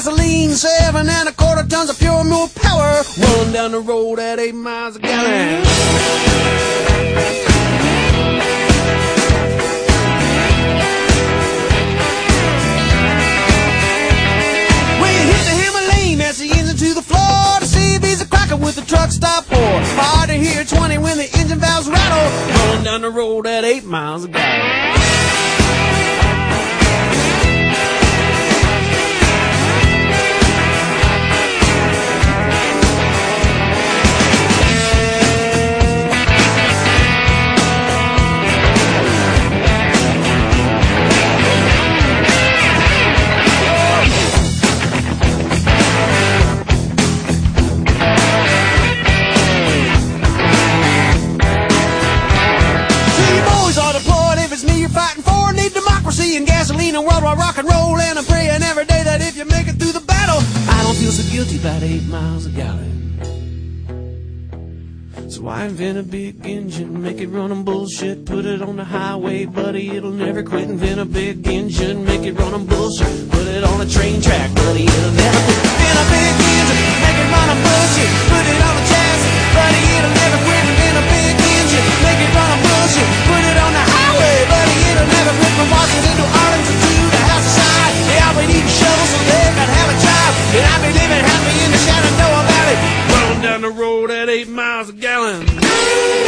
gasoline, 7¼ tons of pure mule power, rolling down the road at 8 miles a gallon. We hit the Himalayan as the engine to the floor to see if he's a cracker with the truck stop for. Hard to hear 20 when the engine valves rattle, rolling down the road at 8 miles a gallon. And gasoline and worldwide rock and roll, and I'm praying every day that if you make it through the battle, I don't feel so guilty about 8 miles a gallon. So I invent a big engine, make it run on bullshit, put it on the highway, buddy, it'll never quit. Invent a big engine, make it run on bullshit, put it on a train track, buddy, it'll never quit. Invent a big engine, make it run on bullshit, put it on the chassis, buddy, it'll never quit. Invent a big engine, make it run on bullshit, put it on the highway, buddy, it'll never quit. From Washington to Arlington to the house aside, yeah, we need a shovel so they can have a job, and I'll be living happy in the Shenandoah Valley, rolling down the road at 8 miles a gallon.